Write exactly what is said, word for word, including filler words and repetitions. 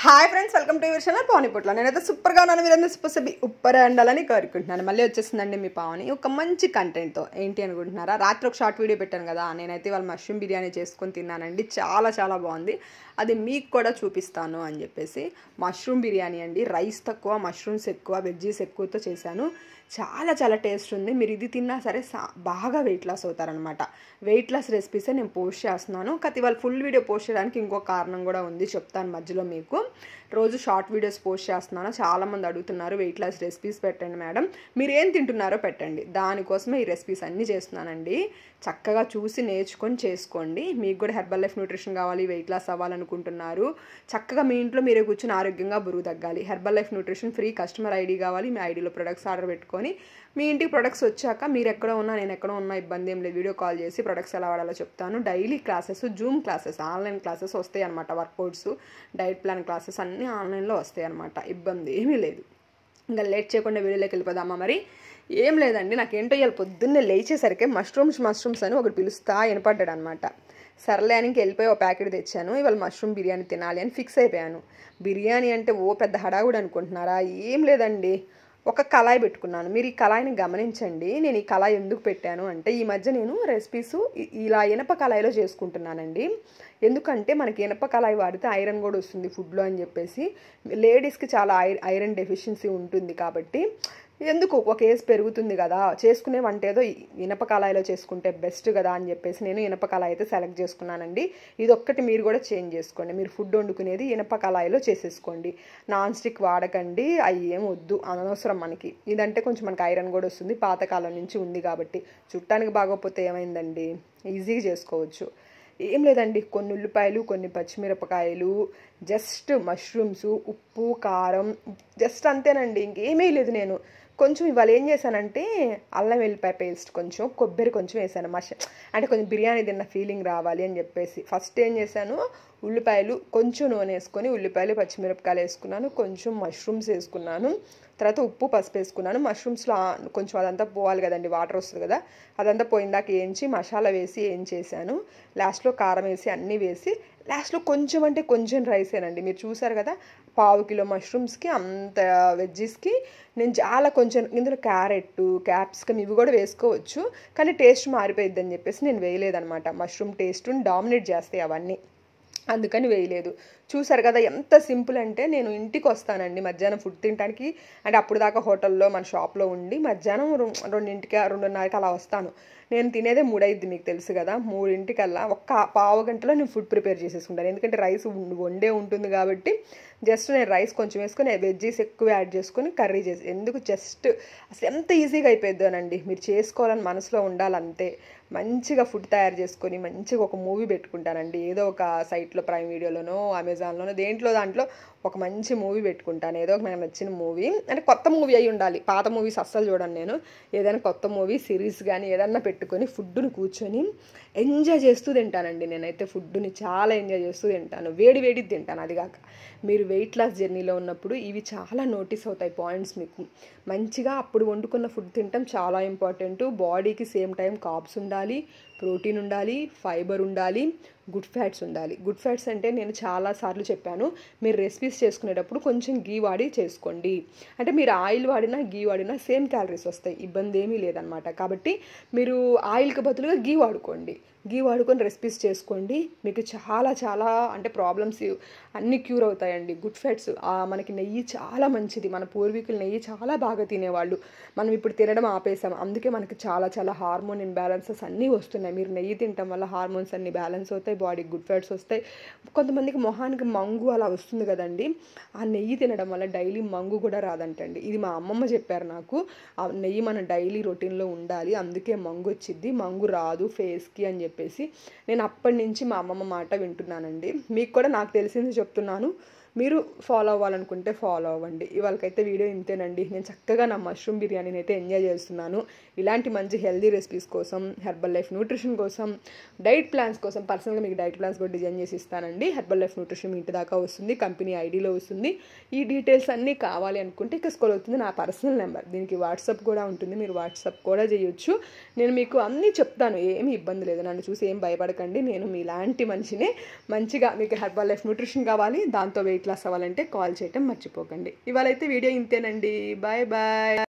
Hi friends, welcome to your channel Pavani Potla. నేనైతే సూపర్గా ఉన్నాను. మీరందరూ సూపర్ సబి ఉప్పర్ ఉండాలని కోరుకుంటున్నాను. మళ్ళీ వచ్చేసిందండి మీ పావని ఒక మంచి కంటెంట్తో. ఏంటి అనుకుంటున్నారా? రాత్రి ఒక షార్ట్ వీడియో పెట్టాను కదా, నేనైతే వాళ్ళ మష్రూమ్ బిర్యానీ చేసుకొని తిన్నానండి. చాలా చాలా బాగుంది. అది మీకు కూడా చూపిస్తాను అని చెప్పేసి. మష్రూమ్ బిర్యానీ అండి, రైస్ తక్కువ, మష్రూమ్స్ ఎక్కువ, వెజ్జీస్ ఎక్కువతో చేశాను. చాలా చాలా టేస్ట్ ఉంది. మీరు ఇది తిన్నా సరే బాగా వెయిట్ లాస్ అవుతారనమాట. వెయిట్ లాస్ రెసిపీసే నేను పోస్ట్ చేస్తున్నాను. కాకపోతే ఇవాళ ఫుల్ వీడియో పోస్ట్ చేయడానికి ఇంకో కారణం కూడా ఉంది, చెప్తాను మధ్యలో మీకు. రోజు షార్ట్ వీడియోస్ పోస్ట్ చేస్తున్నాను. చాలామంది అడుగుతున్నారు వెయిట్ లాస్ రెసిపీస్ పెట్టండి మేడం, మీరు ఏం తింటున్నారో పెట్టండి. దానికోసమే ఈ రెసిపీస్ అన్నీ చేస్తున్నానండి. చక్కగా చూసి నేర్చుకొని చేసుకోండి. మీకు కూడా హెర్బల్ లైఫ్ న్యూట్రిషన్ కావాలి, వెయిట్ లాస్ అవ్వాలనుకుంటున్నారు, చక్కగా మీ ఇంట్లో మీరే కూర్చొని ఆరోగ్యంగా బరువు తగ్గాలి. Herbalife nutrition free customer ID కావాలి. మీ ఐడిలో ప్రొడక్ట్స్ ఆర్డర్ పెట్టుకొని మీ ఇంటికి ప్రొడక్ట్స్ వచ్చాక మీరు ఎక్కడ ఉన్నా నేను ఎక్కడ ఉన్నా ఇబ్బంది ఏం లేదు. వీడియో కాల్ చేసి ప్రొడక్ట్స్ ఎలా వాడాలో చెప్తాను. Daily classes, Zoom classes, online classes వస్తాయి అనమాట. వర్కౌట్స్, డైట్ ప్లాన్ క్లాసెస్ అన్నీ ఆన్లైన్లో వస్తాయి అనమాట. ఇబ్బంది ఏమీ లేదు. ఇంకా లేట్ చేయకుండా వీడియోలోకి వెళ్ళిపోదామా? మరి ఏం లేదండి, నాకేంటో ఇవాళ పొద్దున్నే లేచేసరికి మష్రూమ్స్ మష్రూమ్స్ అని ఒకటి పిలుస్తా వినపడ్డాడు అనమాట. సర్లే అని వెళ్ళిపోయి ఒక ప్యాకెట్ తెచ్చాను. ఇవాళ మష్రూమ్ బిర్యానీ తినాలి అని ఫిక్స్ అయిపోయాను. బిర్యానీ అంటే ఓ పెద్ద హడావుడి అనుకుంటున్నారా? ఏం లేదండి, ఒక కళాయి పెట్టుకున్నాను. మీరు ఈ కళాయిని గమనించండి. నేను ఈ కళాయి ఎందుకు పెట్టాను అంటే, ఈ మధ్య నేను రెసిపీస్ ఇలా ఇనప కళాయిలో చేసుకుంటున్నానండి. ఎందుకంటే మనకి ఇనప కళాయి వాడితే ఐరన్ కూడా వస్తుంది ఫుడ్లో అని చెప్పేసి. లేడీస్కి చాలా ఐ ఐరన్ డెఫిషియన్సీ ఉంటుంది కాబట్టి ఎందుకు ఒక ఏజ్ పెరుగుతుంది కదా, చేసుకునే వంట ఏదో ఇనప కళాయిలో చేసుకుంటే బెస్ట్ కదా అని చెప్పేసి నేను ఇనప కళాయి అయితే సెలెక్ట్ చేసుకున్నానండి. ఇది ఒక్కటి మీరు కూడా చేంజ్ చేసుకోండి. మీరు ఫుడ్ వండుకునేది ఇనప కళాయిలో చేసేసుకోండి. నాన్ స్టిక్ వాడకండి, అవి ఏం వద్దు, అనవసరం మనకి. ఇదంటే కొంచెం మనకి ఐరన్ కూడా వస్తుంది, పాతకాలం నుంచి ఉంది కాబట్టి. చుట్టానికి బాగోకపోతే ఏమైందండి, ఈజీగా చేసుకోవచ్చు. ఏం లేదండి, కొన్ని ఉల్లిపాయలు, కొన్ని పచ్చిమిరపకాయలు, జస్ట్ మష్రూమ్స్, ఉప్పు, కారం, జస్ట్ అంతేనండి, ఇంకేమీ లేదు. నేను కొంచెం ఇవాళ ఏం చేశానంటే అల్లం వెల్లిపాయ పేస్ట్, కొంచెం కొబ్బరి కొంచెం వేసాను. మష అంటే కొంచెం బిర్యానీ తిన్న ఫీలింగ్ రావాలి అని చెప్పేసి. ఫస్ట్ ఏం చేశాను, ఉల్లిపాయలు కొంచెం నూనె వేసుకొని ఉల్లిపాయలు పచ్చిమిరపకాయలు వేసుకున్నాను, కొంచెం మష్రూమ్స్ వేసుకున్నాను, తర్వాత ఉప్పు పసుపు వేసుకున్నాను. మష్రూమ్స్లో కొంచెం అదంతా పోవాలి కదండి, వాటర్ వస్తుంది కదా, అదంతా పోయిందాక వేయించి మసాలా వేసి వేయించేసాను. లాస్ట్లో కారం వేసి అన్నీ వేసి లాస్ట్లో కొంచెం అంటే కొంచెం రైసేనండి. మీరు చూసారు కదా, పావు కిలో మష్రూమ్స్కి అంత వెజ్జీస్కి నేను చాలా కొంచెం, ఇందులో క్యారెట్, క్యాప్సికమ్ ఇవి కూడా వేసుకోవచ్చు, కానీ టేస్ట్ మారిపోయిద్ది అని చెప్పేసి నేను వేయలేదనమాట. మష్రూమ్ టేస్ట్ని డామినేట్ చేస్తాయి అవన్నీ, అందుకని వేయలేదు. చూసారు కదా ఎంత సింపుల్ అంటే. నేను ఇంటికి వస్తానండి మధ్యాహ్నం ఫుడ్ తినడానికి, అంటే అప్పుడు దాకా హోటల్లో మన షాప్లో ఉండి మధ్యాహ్నం రెండింటికి రెండున్నరకి అలా వస్తాను. నేను తినేదే మూడైద్ది, మీకు తెలుసు కదా. మూడింటికల్లా ఒక్క పావు గంటలో నేను ఫుడ్ ప్రిపేర్ చేసేసుకుంటాను. ఎందుకంటే రైస్ వండే ఉంటుంది కాబట్టి జస్ట్ నేను రైస్ కొంచెం వేసుకొని వెజ్జీస్ ఎక్కువ యాడ్ చేసుకొని కర్రీ చేసి, ఎందుకు జస్ట్ అసలు ఎంత ఈజీగా అయిపోయిద్దోనండి. మీరు చేసుకోవాలని మనసులో ఉండాలంతే. మంచిగా ఫుడ్ తయారు చేసుకొని మంచిగా ఒక మూవీ పెట్టుకుంటానండి. ఏదో ఒక సైట్లో, ప్రైమ్ వీడియోలోనో అమెజాన్లోనో దేంట్లో దాంట్లో ఒక మంచి మూవీ పెట్టుకుంటాను. ఏదో ఒక నాకు నచ్చిన మూవీ, అంటే కొత్త మూవీ అయి ఉండాలి. పాత మూవీస్ అస్సలు చూడండి నేను. ఏదైనా కొత్త మూవీ, సిరీస్ కానీ ఏదన్నా పెట్టుకొని ఫుడ్ని కూర్చొని ఎంజాయ్ చేస్తూ తింటానండి. నేనైతే ఫుడ్ని చాలా ఎంజాయ్ చేస్తూ తింటాను, వేడి వేడి తింటాను. అది కాక మీరు వెయిట్ లాస్ జర్నీలో ఉన్నప్పుడు ఇవి చాలా నోటీస్ అవుతాయి పాయింట్స్ మీకు. మంచిగా అప్పుడు వండుకున్న ఫుడ్ తినటం చాలా ఇంపార్టెంట్. బాడీకి సేమ్ టైం కార్బ్స్ ఉండాలి, ప్రోటీన్ ఉండాలి, ఫైబర్ ఉండాలి, గుడ్ ఫ్యాట్స్ ఉండాలి. గుడ్ ఫ్యాట్స్ అంటే నేను చాలాసార్లు చెప్పాను, మీరు రెసిపీస్ చేసుకునేటప్పుడు కొంచెం గీ వాడి చేసుకోండి. అంటే మీరు ఆయిల్ వాడినా గీ వాడినా సేమ్ క్యాలరీస్ వస్తాయి, ఇబ్బంది ఏమీ లేదనమాట. కాబట్టి మీరు ఆయిల్కి బదులుగా గీ వాడుకోండి. గీ వాడుకొని రెసిపీస్ చేసుకోండి. మీకు చాలా చాలా అంటే ప్రాబ్లమ్స్ అన్నీ క్యూర్ అవుతాయండి. గుడ్ ఫ్యాట్స్, మనకి నెయ్యి చాలా మంచిది. మన పూర్వీకులు నెయ్యి చాలా బాగా తినేవాళ్ళు. మనం ఇప్పుడు తినడం ఆపేసాం, అందుకే మనకి చాలా చాలా హార్మోన్ ఇంబ్యాలెన్సెస్ అన్నీ వస్తున్నాయి. మీరు నెయ్యి తినడం వల్ల హార్మోన్స్ అన్నీ బ్యాలెన్స్ అవుతాయి, బాడీకి గుడ్ ఫ్యాట్స్ వస్తాయి. కొంతమందికి మొహానికి మంగు అలా వస్తుంది కదండి, ఆ నెయ్యి తినడం వల్ల డైలీ మంగు కూడా రాదంటండి. ఇది మా అమ్మమ్మ చెప్పారు నాకు. ఆ నెయ్యి మన డైలీ రొటీన్లో ఉండాలి, అందుకే మంగు వచ్చిద్ది, మంగు రాదు ఫేస్కి అని చెప్పేసి నేను అప్పటి నుంచి మా అమ్మమ్మ మాట వింటున్నానండి. మీకు కూడా నాకు తెలిసింది చెప్తున్నాను, మీరు ఫాలో అవ్వాలనుకుంటే ఫాలో అవ్వండి. ఇవాళకైతే వీడియో ఇంతేనండి. నేను చక్కగా నా మష్రూమ్ బిర్యానీని అయితే ఎంజాయ్ చేస్తున్నాను. ఇలాంటి మంచి హెల్దీ రెసిపీస్ కోసం, హెర్బల్ లైఫ్ న్యూట్రిషన్ కోసం, డైట్ ప్లాన్స్ కోసం పర్సనల్గా మీకు డైట్ ప్లాన్స్ కూడా డిజైన్ చేసి ఇస్తానండి. హెర్బల్ లైఫ్ న్యూట్రిషన్ మీ ఇంటి దాకా వస్తుంది, కంపెనీ ఐడిలో వస్తుంది. ఈ డీటెయిల్స్ అన్నీ కావాలి అనుకుంటే ఇక స్క్రోల్ అవుతుంది నా పర్సనల్ నెంబర్, దీనికి వాట్సాప్ కూడా ఉంటుంది, మీరు వాట్సాప్ కూడా చేయొచ్చు. నేను మీకు అన్నీ చెప్తాను, ఏమీ ఇబ్బంది లేదు. నన్ను చూసి ఏం భయపడకండి, నేను మీలాంటి మనిషినే. మంచిగా మీకు హెర్బల్ లైఫ్ న్యూట్రిషన్ కావాలి, దాంతో వెయిట్ వెయిట్ లాస్ అవ్వాలంటే కాల్ చేయటం మర్చిపోకండి. ఇవాళ అయితే వీడియో ఇంతేనండి. Bye bye.